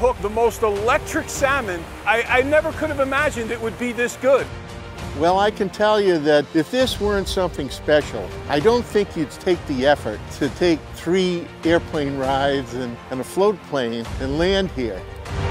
hook the most electric salmon. I never could have imagined it would be this good. Well, I can tell you that if this weren't something special, I don't think you'd take the effort to take 3 airplane rides and a float plane and land here.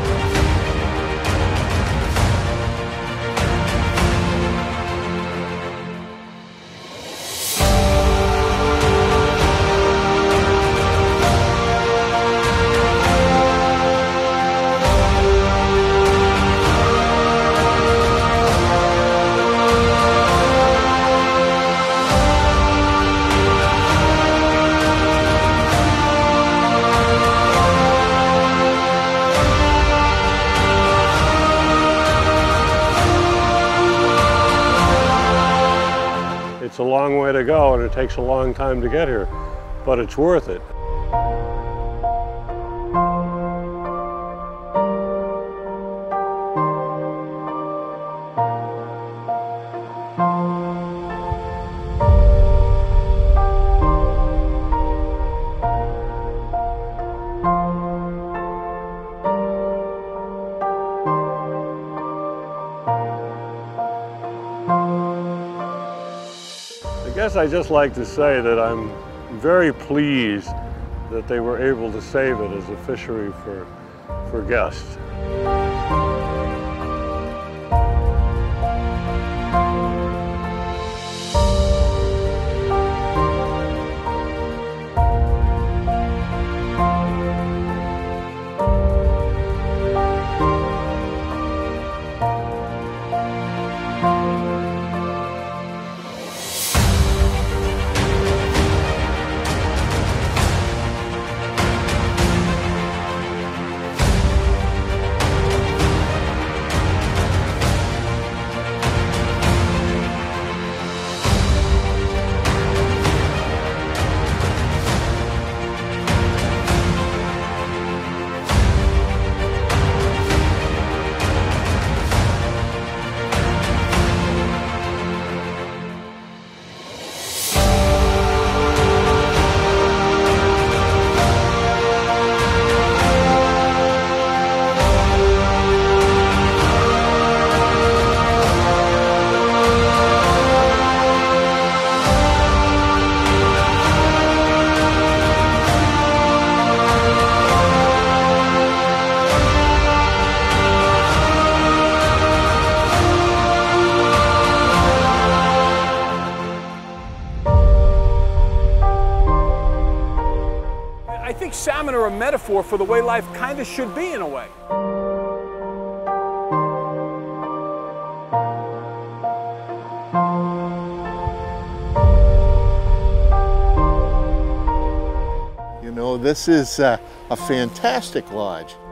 It's a long way to go and it takes a long time to get here, but it's worth it. I guess I just like to say that I'm very pleased that they were able to save it as a fishery for guests. I think salmon are a metaphor for the way life kind of should be in a way. You know, this is a fantastic lodge.